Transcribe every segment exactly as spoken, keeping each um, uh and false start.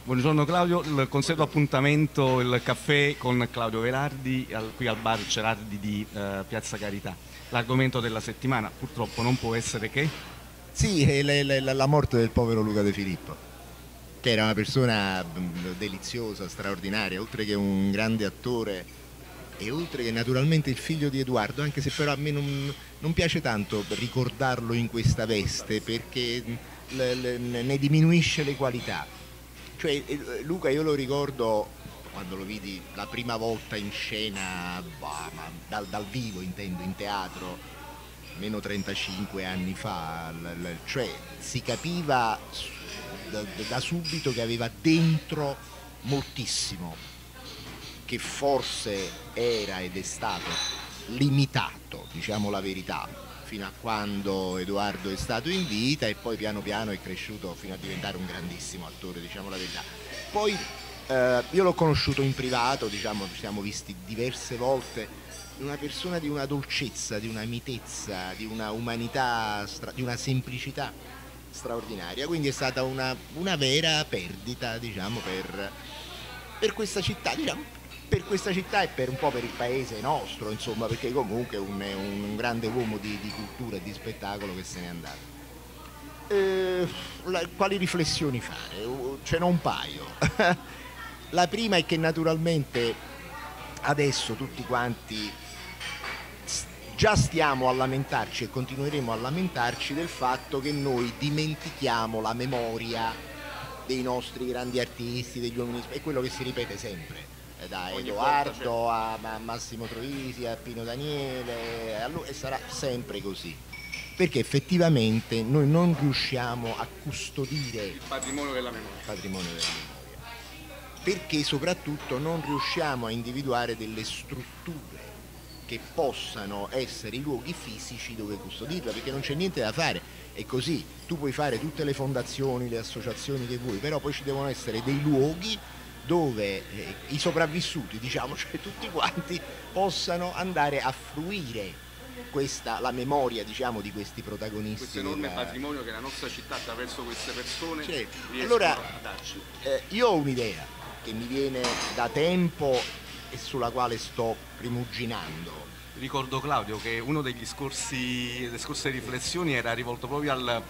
Buongiorno Claudio, il consueto appuntamento, il caffè con Claudio Velardi al, qui al bar Cerardi di eh, Piazza Carità. L'argomento della settimana purtroppo non può essere che... Sì, è la, la, la morte del povero Luca De Filippo, che era una persona deliziosa, straordinaria, oltre che un grande attore e oltre che naturalmente il figlio di Edoardo, anche se però a me non, non piace tanto ricordarlo in questa veste perché le, le, ne diminuisce le qualità. Cioè Luca io lo ricordo quando lo vidi la prima volta in scena, bah, ma dal, dal vivo intendo, in teatro, almeno trentacinque anni fa, l, l, cioè si capiva da, da subito che aveva dentro moltissimo, che forse era ed è stato limitato, diciamo la verità, fino a quando Edoardo è stato in vita e poi piano piano è cresciuto fino a diventare un grandissimo attore, diciamo la verità. Poi eh, io l'ho conosciuto in privato, diciamo, ci siamo visti diverse volte, una persona di una dolcezza, di una mitezza, di una umanità, di una semplicità straordinaria, quindi è stata una, una vera perdita, diciamo, per, per questa città, diciamo, per questa città e per un po' per il paese nostro, insomma, perché comunque è un, un grande uomo di, di cultura e di spettacolo che se n'è andato. Eh, la, quali riflessioni fare? Ce n'ho un paio. La prima è che naturalmente adesso tutti quanti già stiamo a lamentarci e continueremo a lamentarci del fatto che noi dimentichiamo la memoria dei nostri grandi artisti, degli uomini, è quello che si ripete sempre. Da Edoardo a Massimo Troisi a Pino Daniele, e sarà sempre così, perché effettivamente noi non riusciamo a custodire il patrimonio della memoria, il patrimonio della memoria, perché soprattutto non riusciamo a individuare delle strutture che possano essere i luoghi fisici dove custodirla, perché non c'è niente da fare, è così, tu puoi fare tutte le fondazioni, le associazioni che vuoi, però poi ci devono essere dei luoghi dove eh, i sopravvissuti, diciamo, cioè tutti quanti, possano andare a fruire questa, la memoria, diciamo, di questi protagonisti. Questo enorme della... patrimonio che la nostra città attraverso queste persone cioè, riescono allora, a darci. Eh, io ho un'idea che mi viene da tempo e sulla quale sto rimuginando. Ricordo Claudio che uno degli scorsi, delle scorse riflessioni era rivolto proprio al,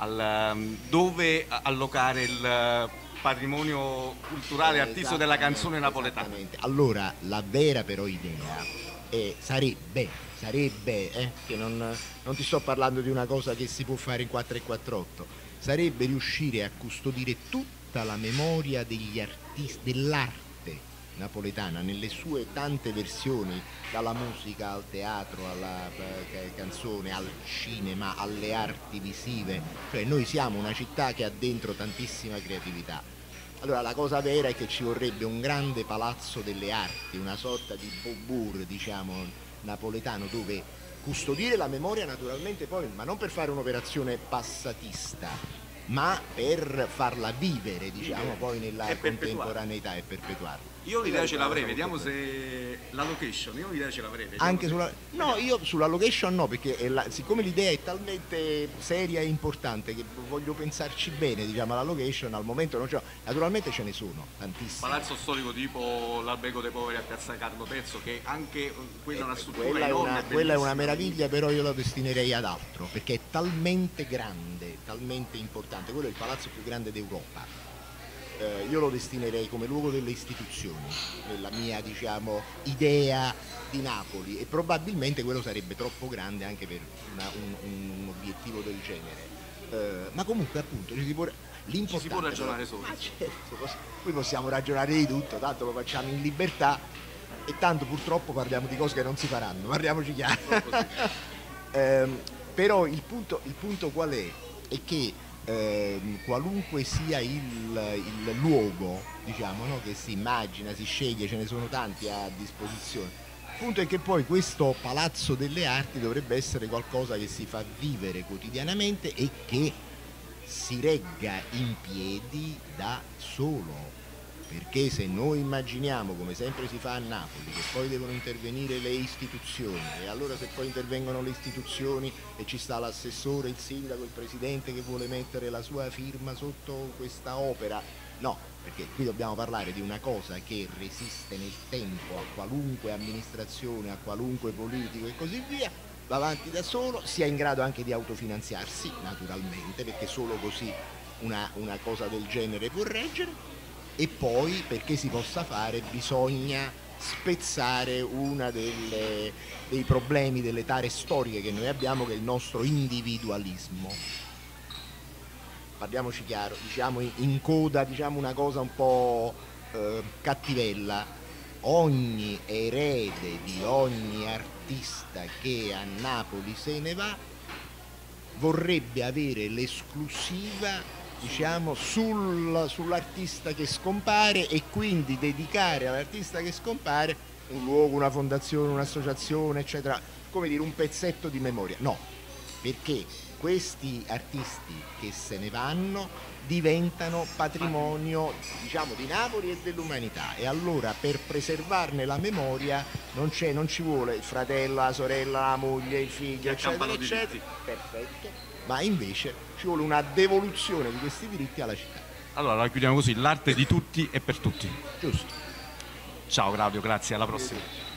al dove allocare il patrimonio culturale e artistico della canzone napoletana. Allora la vera però idea è, sarebbe, sarebbe eh, che non, non ti sto parlando di una cosa che si può fare in quattro e quarantotto, sarebbe riuscire a custodire tutta la memoria degli artisti, dell'arte napoletana nelle sue tante versioni, dalla musica al teatro, alla eh, canzone, al cinema, alle arti visive, cioè noi siamo una città che ha dentro tantissima creatività. Allora la cosa vera è che ci vorrebbe un grande palazzo delle arti, una sorta di Beaubourg, diciamo, napoletano, dove custodire la memoria naturalmente poi, ma non per fare un'operazione passatista, ma per farla vivere, diciamo, poi nella contemporaneità e perpetuarla. Io l'idea ce l'avrei, vediamo se la location, io l'idea ce l'avrei. Anche se... sulla... No, io sulla location no, perché è la... siccome l'idea è talmente seria e importante che voglio pensarci bene, diciamo, alla location, al momento non ce l'ho. Naturalmente ce ne sono, tantissimi. Palazzo storico tipo l'Albergo dei Poveri a Piazza Carlo terzo, che anche quella è una struttura quella enorme. È una, quella è una meraviglia, però io la destinerei ad altro, perché è talmente grande, talmente importante. Quello è il palazzo più grande d'Europa. Eh, io lo destinerei come luogo delle istituzioni, nella mia, diciamo, idea di Napoli, e probabilmente quello sarebbe troppo grande anche per una, un, un obiettivo del genere. Eh, ma comunque appunto ci si può, ci si può ragionare solo. Ah, certo, qui possiamo ragionare di tutto, tanto lo facciamo in libertà e tanto purtroppo parliamo di cose che non si faranno, parliamoci chiaro. eh, però il punto, il punto qual è? È che Eh, qualunque sia il, il luogo, diciamo, no, che si immagina, si sceglie, ce ne sono tanti a disposizione. Il punto è che poi questo palazzo delle arti dovrebbe essere qualcosa che si fa vivere quotidianamente e che si regga in piedi da solo, perché se noi immaginiamo, come sempre si fa a Napoli, che poi devono intervenire le istituzioni, e allora se poi intervengono le istituzioni e ci sta l'assessore, il sindaco, il presidente che vuole mettere la sua firma sotto questa opera, No, perché qui dobbiamo parlare di una cosa che resiste nel tempo a qualunque amministrazione, a qualunque politico e così via, va avanti da solo, sia in grado anche di autofinanziarsi, naturalmente, perché solo così una, una cosa del genere può reggere, e poi perché si possa fare bisogna spezzare uno dei problemi, delle tare storiche che noi abbiamo, che è il nostro individualismo. Parliamoci chiaro, diciamo in coda, diciamo una cosa un po' eh, cattivella: ogni erede di ogni artista che a Napoli se ne va vorrebbe avere l'esclusiva, diciamo, sul, sull'artista che scompare, e quindi dedicare all'artista che scompare un luogo, una fondazione, un'associazione, eccetera, come dire un pezzetto di memoria. No, perché questi artisti che se ne vanno diventano patrimonio, diciamo, di Napoli e dell'umanità, e allora per preservarne la memoria non, c'è, non ci vuole il fratello, la sorella, la moglie, il figlio, eccetera, eccetera, perfetto, ma invece ci vuole una devoluzione di questi diritti alla città. Allora la chiudiamo così: l'arte di tutti e per tutti. Giusto. Ciao Claudio, grazie, alla prossima.